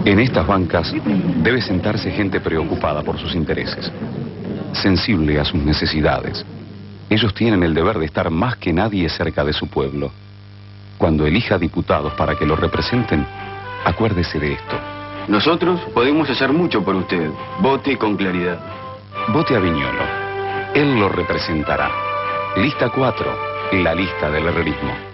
En estas bancas debe sentarse gente preocupada por sus intereses, sensible a sus necesidades. Ellos tienen el deber de estar más que nadie cerca de su pueblo. Cuando elija diputados para que lo representen, acuérdese de esto. Nosotros podemos hacer mucho por usted. Vote con claridad. Vote a Viñolo. Él lo representará. Lista 4, la lista del herrerismo.